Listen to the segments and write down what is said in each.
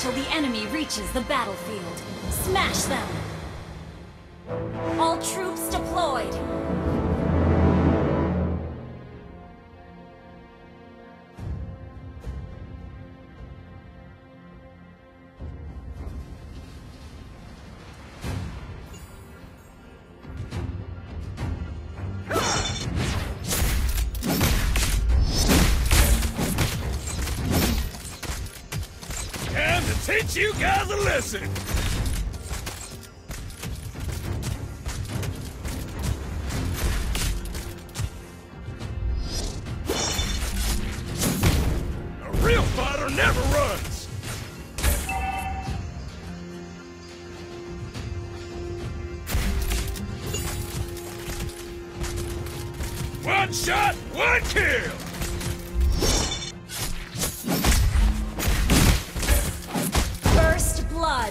until the enemy reaches the battlefield. Smash them! All troops deployed! Teach you guys a lesson! A real fighter never runs! One shot, one kill! Blood.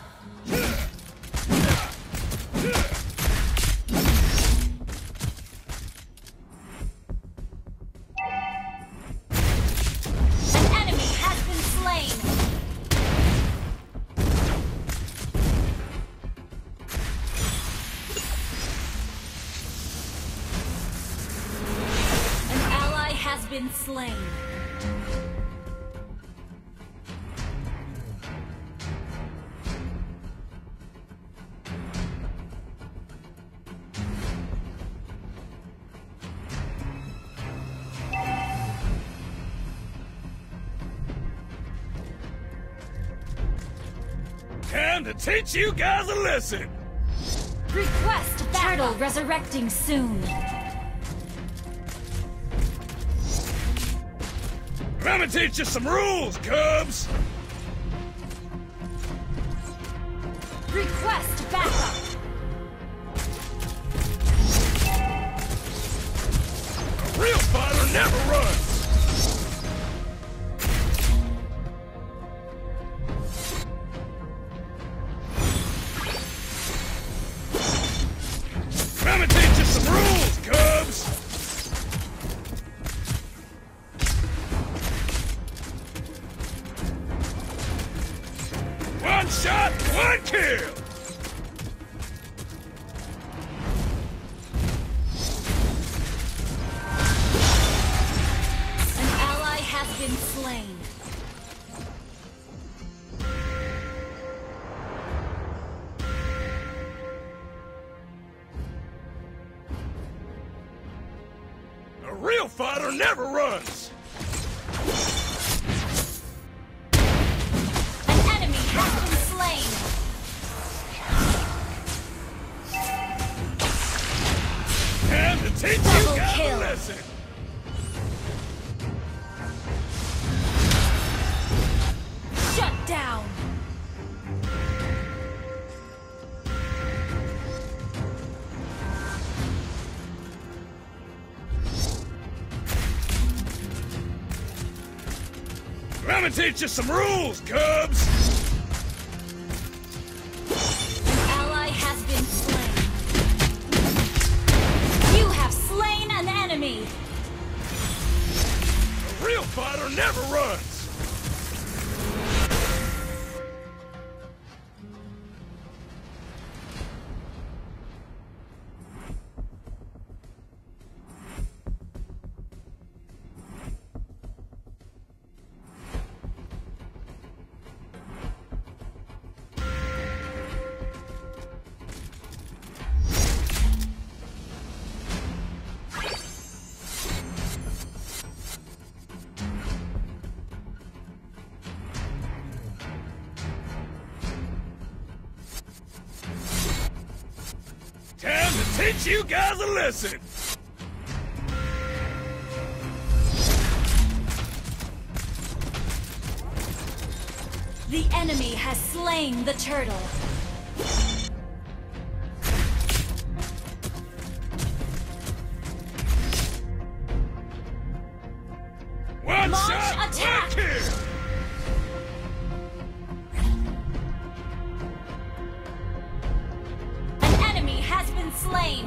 An enemy has been slain. An ally has been slain. Time to teach you guys a lesson! Request turtle resurrecting soon. I'm gonna teach you some rules, Cubs! Request backup! A real fighter never runs! I'm gonna teach you some rules, Cubs! One shot, one kill! An ally has been slain. A real fighter never runs! An enemy has been slain. Time to teach you Double guys kill. a lesson! Shut down. I'm gonna teach you some rules, Cubs! An ally has been slain. You have slain an enemy. A real fighter never runs! Time to teach you guys a lesson! The enemy has slain the turtle. One Launch shot, attack! one kill! An enemy has been slain.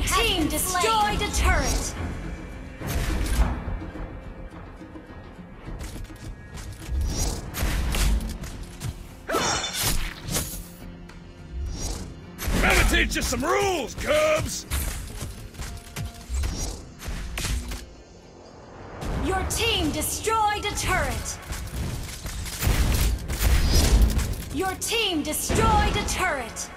team destroyed a turret. Gotta teach you some rules, Cubs! Your team destroyed a turret. Your team destroyed a turret.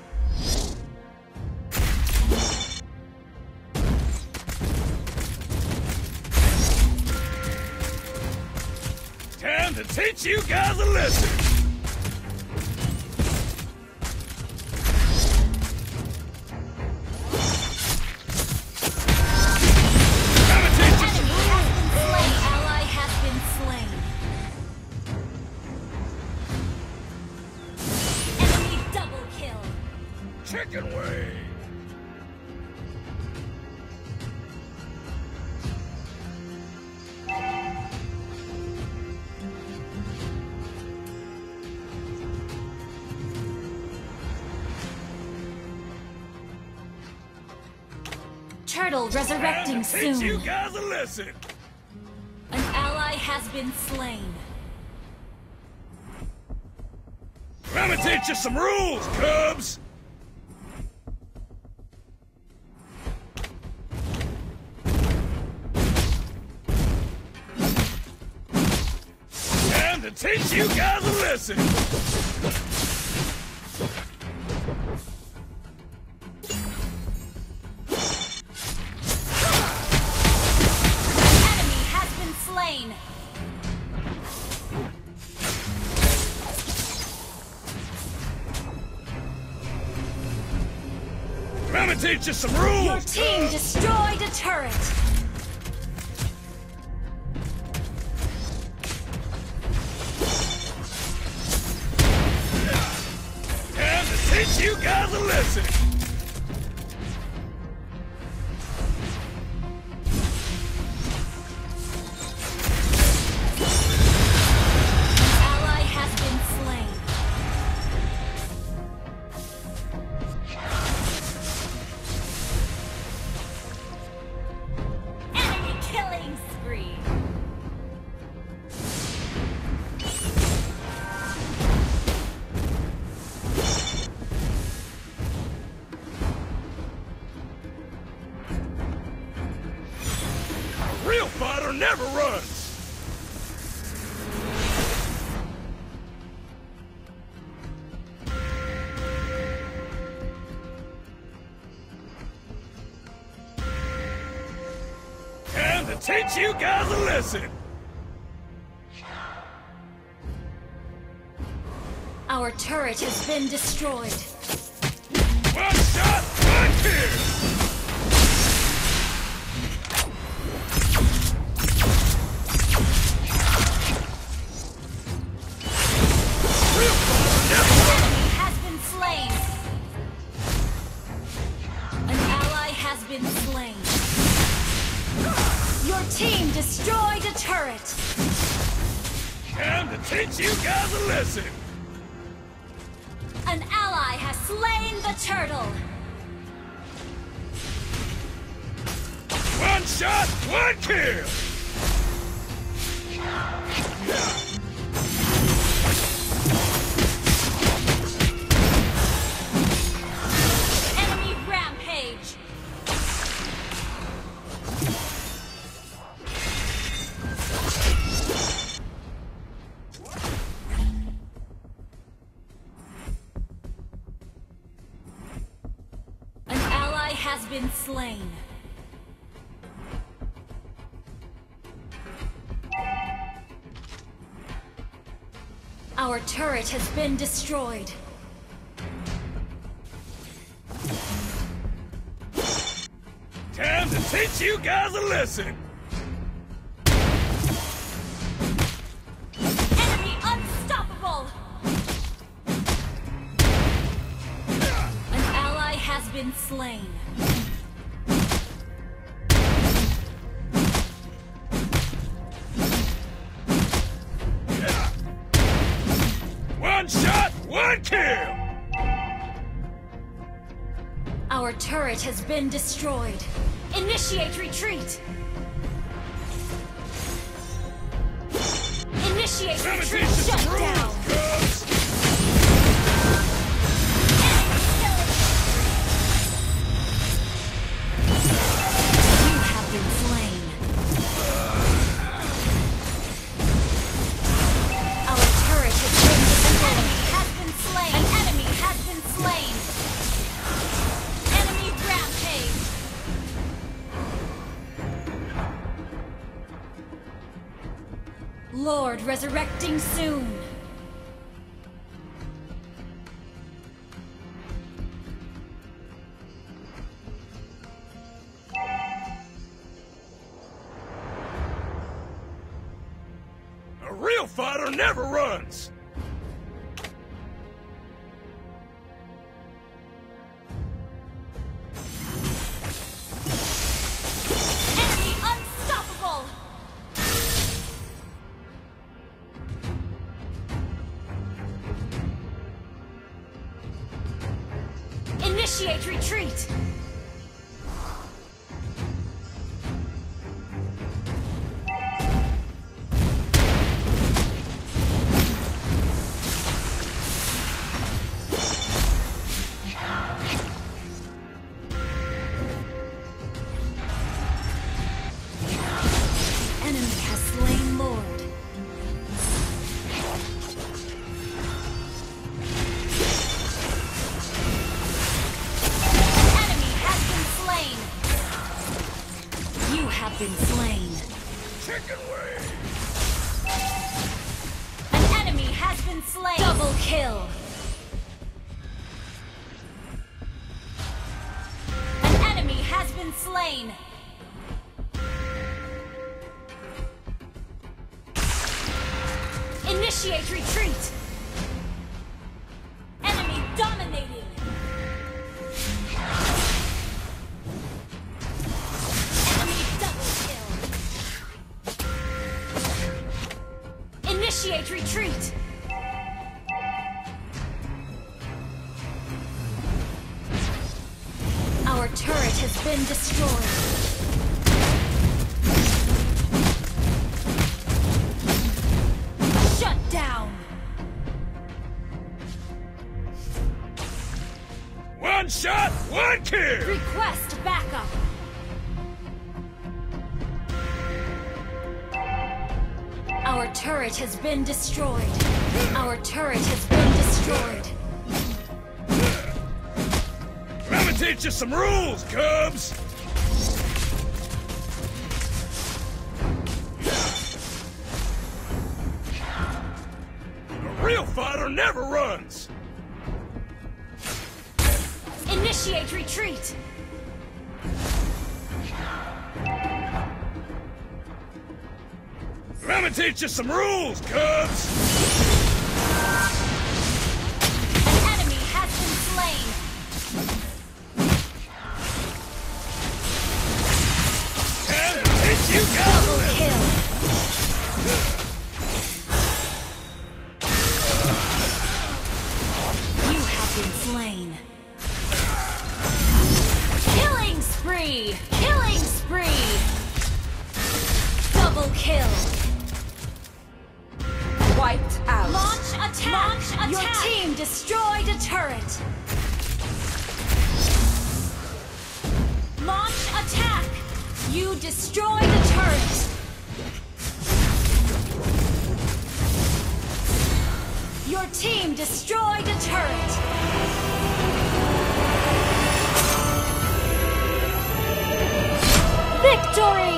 Time to teach you guys a lesson! Gotta teach you some rules! Ally has been slain. Enemy double kill. Chicken wing! Turtle resurrecting Time to teach you soon. guys a lesson! An ally has been slain. Gonna teach you some rules, Cubs! Time to teach you guys a lesson! Enemy has been slain. Gonna teach you some rules! Your team Cubs. destroyed a turret. Time to teach you guys a lesson! Ally has been slain. Enemy killing spree. A real fighter never runs! Time to teach you guys a lesson! Our turret has been destroyed. One shot, one kill! Real fighter never runs! Enemy has been slain. An ally has been slain. Your team destroyed a turret. Time to teach you guys a lesson! An ally has slain the turtle. One shot, one kill! Enemy rampage. An ally has been slain. Our turret has been destroyed. Time to teach you guys a lesson! Enemy unstoppable! An ally has been slain. Our turret has been destroyed. Initiate retreat! Initiate retreat! Shut down! You have been slain. Our turret has been destroyed. An enemy has been slain. Enemy rampage. Lord resurrecting soon. A real fighter never runs. Enemy unstoppable. Initiate retreat. Enemy has slain Lord. Enemy has been slain. You have been slain. Chicken wing. An enemy has been slain. Double kill. An enemy has been slain. Initiate retreat! Enemy dominating! Enemy double kill! Initiate retreat! Our turret has been destroyed. Down. One shot, one kill. Request backup. Our turret has been destroyed. Our turret has been destroyed. Let me teach you some rules, Cubs. A real fighter never runs. Initiate retreat. Let me teach you some rules, Cubs. An enemy has been slain. And teach you guys. Double kill. You have been slain. Killing spree! Killing spree! Double kill. Wiped out. Launch attack! Launch attack! Your team destroyed a turret! Launch attack! You destroyed a turret! Your team destroyed a turret! Victory!